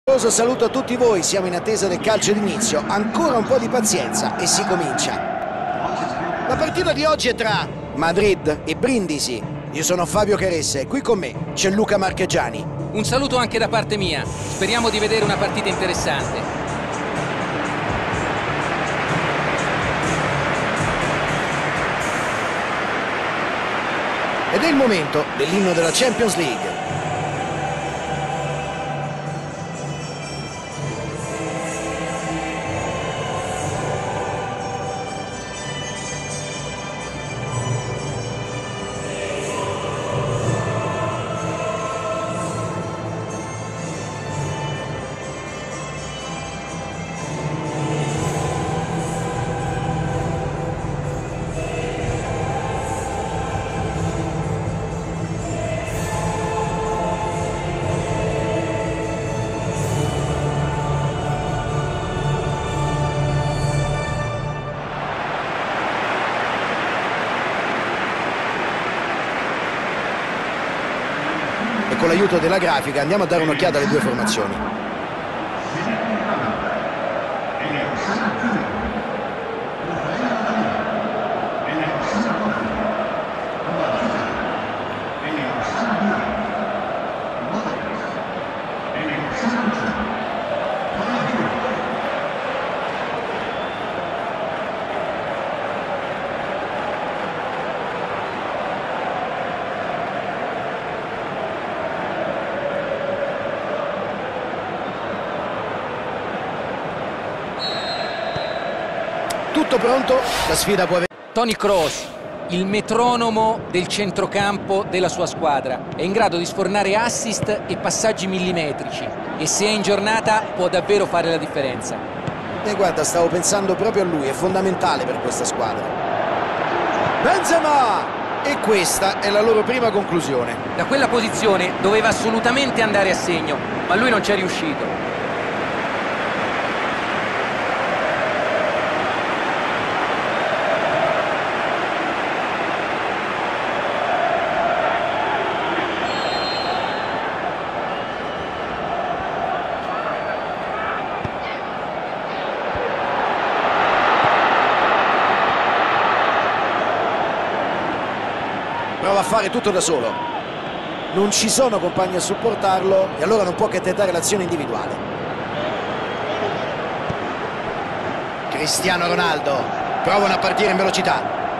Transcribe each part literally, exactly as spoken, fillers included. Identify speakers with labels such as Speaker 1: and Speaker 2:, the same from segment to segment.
Speaker 1: Saluto a tutti voi, siamo in attesa del calcio d'inizio, ancora un po' di pazienza e si comincia. La partita di oggi è tra Madrid e Brindisi. Io sono Fabio Caressa e qui con me c'è Luca Marchegiani.
Speaker 2: Un saluto anche da parte mia, speriamo di vedere una partita interessante.
Speaker 1: Ed è il momento dell'inno della Champions League. E con l'aiuto della grafica andiamo a dare un'occhiata alle due formazioni. Tutto pronto, la sfida può avere...
Speaker 2: Toni Kroos, il metronomo del centrocampo della sua squadra, è in grado di sfornare assist e passaggi millimetrici e se è in giornata può davvero fare la differenza.
Speaker 1: E guarda, stavo pensando proprio a lui, è fondamentale per questa squadra. Benzema! E questa è la loro prima conclusione.
Speaker 2: Da quella posizione doveva assolutamente andare a segno, ma lui non ci è riuscito.
Speaker 1: Prova a fare tutto da solo. Non ci sono compagni a supportarlo e allora non può che tentare l'azione individuale. Cristiano Ronaldo provano a partire in velocità.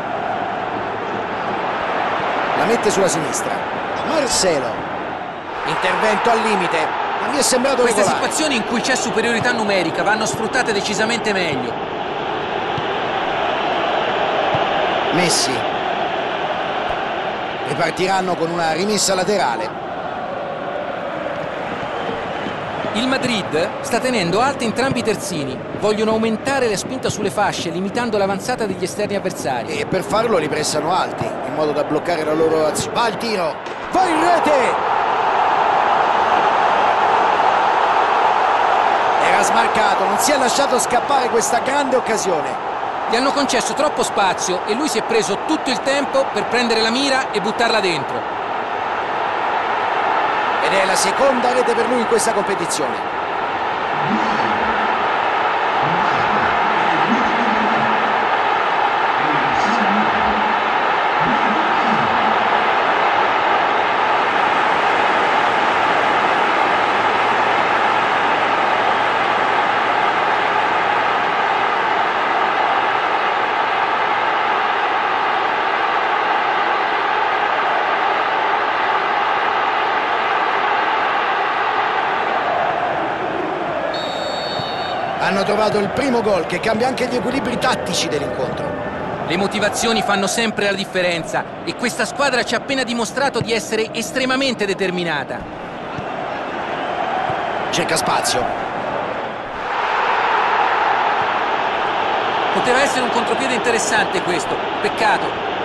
Speaker 1: La mette sulla sinistra. Marcelo. Intervento al limite. Ma mi è sembrato
Speaker 2: Queste
Speaker 1: regolare.
Speaker 2: situazioni in cui c'è superiorità numerica vanno sfruttate decisamente meglio.
Speaker 1: Messi. Ripartiranno con una rimessa laterale.
Speaker 2: Il Madrid sta tenendo alti entrambi i terzini. Vogliono aumentare la spinta sulle fasce, limitando l'avanzata degli esterni avversari.
Speaker 1: E per farlo li pressano alti, in modo da bloccare la loro azione. Va il tiro! Va in rete! Era smarcato, non si è lasciato scappare questa grande occasione.
Speaker 2: Gli hanno concesso troppo spazio e lui si è preso tutto il tempo per prendere la mira e buttarla dentro.
Speaker 1: Ed è la seconda rete per lui in questa competizione. Hanno trovato il primo gol che cambia anche gli equilibri tattici dell'incontro.
Speaker 2: Le motivazioni fanno sempre la differenza e questa squadra ci ha appena dimostrato di essere estremamente determinata.
Speaker 1: Cerca spazio.
Speaker 2: Poteva essere un contropiede interessante questo, peccato.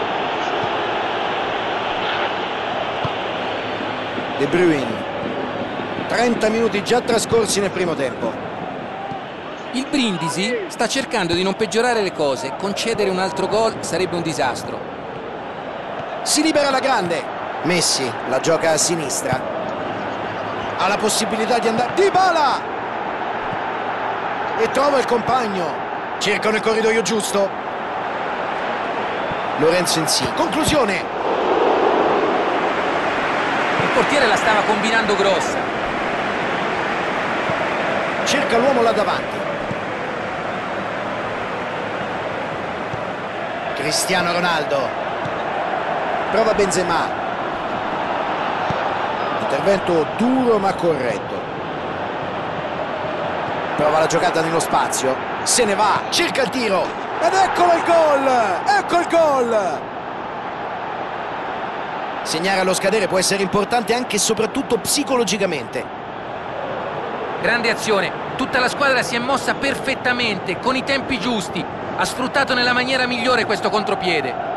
Speaker 1: De Bruyne. trenta minuti già trascorsi nel primo tempo.
Speaker 2: Il Brindisi sta cercando di non peggiorare le cose, concedere un altro gol sarebbe un disastro.
Speaker 1: Si libera la grande. Messi la gioca a sinistra. Ha la possibilità di andare... Dybala! E trova il compagno. Cercano il corridoio giusto. Lorenzo Insigne. Conclusione.
Speaker 2: Il portiere la stava combinando grossa.
Speaker 1: Cerca l'uomo là davanti. Cristiano Ronaldo. Prova Benzema. Intervento duro ma corretto. Prova la giocata nello spazio. Se ne va. Cerca il tiro. Ed eccolo il gol. Ecco il gol. Segnare allo scadere può essere importante anche e soprattutto psicologicamente.
Speaker 2: Grande azione. Tutta la squadra si è mossa perfettamente, con i tempi giusti. Ha sfruttato nella maniera migliore questo contropiede.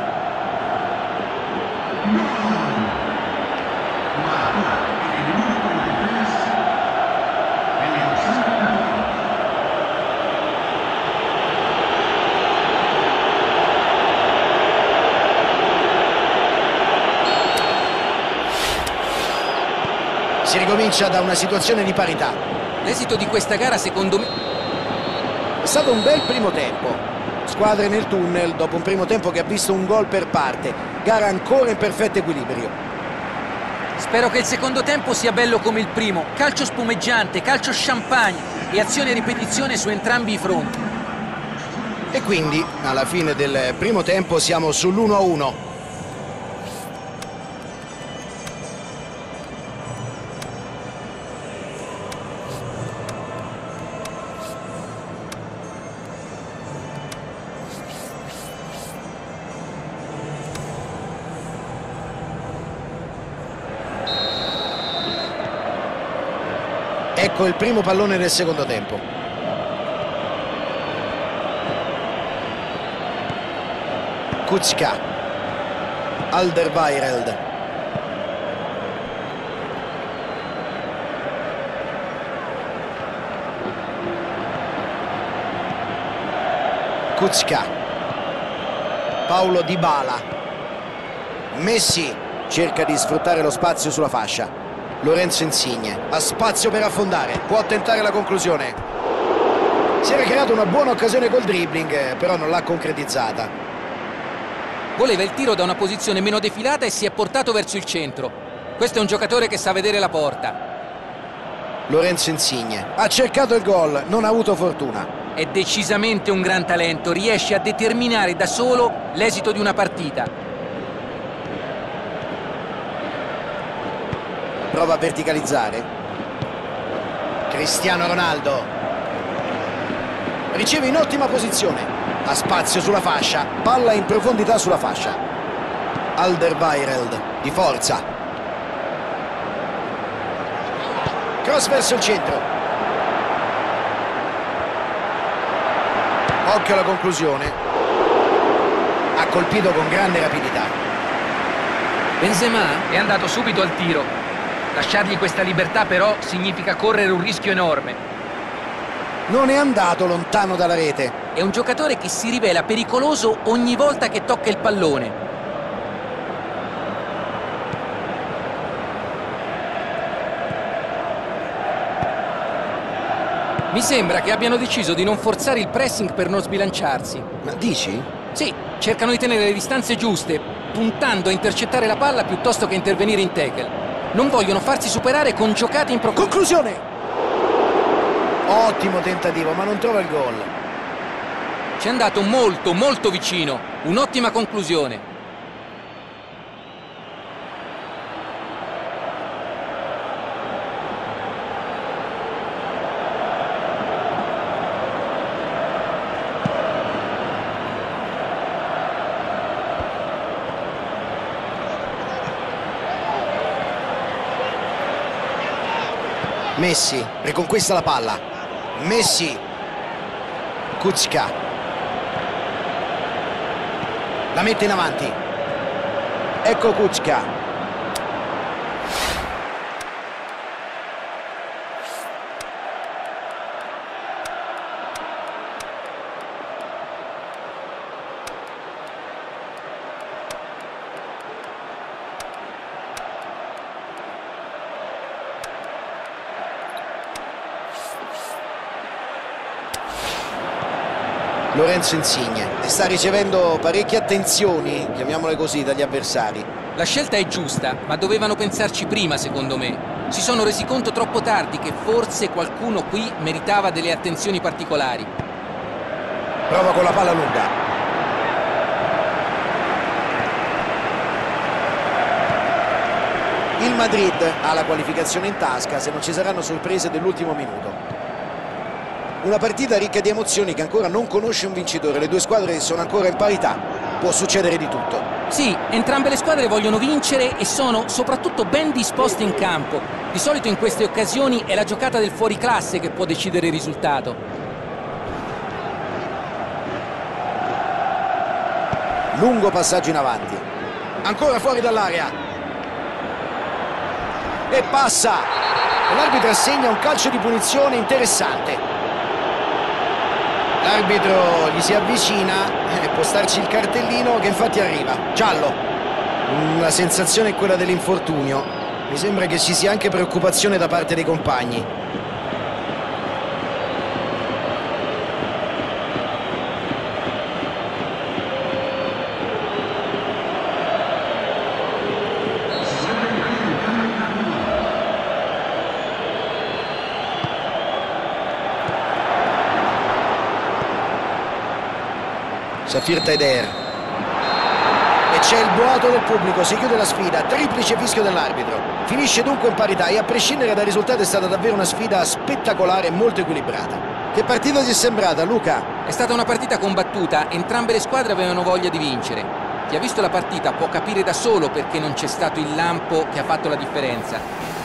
Speaker 1: Si ricomincia da una situazione di parità.
Speaker 2: L'esito di questa gara secondo me
Speaker 1: è stato un bel primo tempo. Squadre nel tunnel dopo un primo tempo che ha visto un gol per parte. Gara ancora in perfetto equilibrio.
Speaker 2: Spero che il secondo tempo sia bello come il primo. Calcio spumeggiante, calcio champagne e azione e ripetizione su entrambi i fronti.
Speaker 1: E quindi alla fine del primo tempo siamo sull'uno a uno. Ecco il primo pallone del secondo tempo. Kucka. Alderweireld. Kucka. Paulo Dybala. Messi cerca di sfruttare lo spazio sulla fascia. Lorenzo Insigne ha spazio per affondare, può tentare la conclusione. Si era creata una buona occasione col dribbling, però non l'ha concretizzata.
Speaker 2: Voleva il tiro da una posizione meno defilata e si è portato verso il centro. Questo è un giocatore che sa vedere la porta.
Speaker 1: Lorenzo Insigne ha cercato il gol, non ha avuto fortuna.
Speaker 2: È decisamente un gran talento, riesce a determinare da solo l'esito di una partita.
Speaker 1: Prova a verticalizzare. Cristiano Ronaldo riceve in ottima posizione, ha spazio sulla fascia, palla in profondità sulla fascia. Alderweireld di forza, cross verso il centro. Occhio alla conclusione. Ha colpito con grande rapidità.
Speaker 2: Benzema è andato subito al tiro. Lasciargli questa libertà però significa correre un rischio enorme.
Speaker 1: Non è andato lontano dalla rete.
Speaker 2: È un giocatore che si rivela pericoloso ogni volta che tocca il pallone. Mi sembra che abbiano deciso di non forzare il pressing per non sbilanciarsi.
Speaker 1: Ma dici?
Speaker 2: Sì, cercano di tenere le distanze giuste, puntando a intercettare la palla piuttosto che intervenire in tackle. Non vogliono farsi superare con giocate in profondità.
Speaker 1: Conclusione! Ottimo tentativo, ma non trova il gol.
Speaker 2: Ci è andato molto, molto vicino. Un'ottima conclusione.
Speaker 1: Messi riconquista la palla. Messi. Kucka. La mette in avanti. Ecco Kucka. Lorenzo Insigne, e sta ricevendo parecchie attenzioni, chiamiamole così, dagli avversari.
Speaker 2: La scelta è giusta, ma dovevano pensarci prima, secondo me. Si sono resi conto troppo tardi che forse qualcuno qui meritava delle attenzioni particolari.
Speaker 1: Prova con la palla lunga. Il Madrid ha la qualificazione in tasca se non ci saranno sorprese dell'ultimo minuto. Una partita ricca di emozioni che ancora non conosce un vincitore. Le due squadre sono ancora in parità. Può succedere di tutto.
Speaker 2: Sì, entrambe le squadre vogliono vincere e sono soprattutto ben disposte in campo. Di solito in queste occasioni è la giocata del fuoriclasse che può decidere il risultato.
Speaker 1: Lungo passaggio in avanti. Ancora fuori dall'area. E passa. L'arbitro assegna un calcio di punizione interessante. L'arbitro gli si avvicina e può starci il cartellino che infatti arriva. Giallo. La sensazione è quella dell'infortunio. Mi sembra che ci sia anche preoccupazione da parte dei compagni. Safir Taider. E c'è il boato del pubblico, si chiude la sfida, triplice fischio dell'arbitro. Finisce dunque in parità e a prescindere dal risultato è stata davvero una sfida spettacolare e molto equilibrata. Che partita ti è sembrata, Luca?
Speaker 2: È stata una partita combattuta, entrambe le squadre avevano voglia di vincere. Chi ha visto la partita può capire da solo perché non c'è stato il lampo che ha fatto la differenza.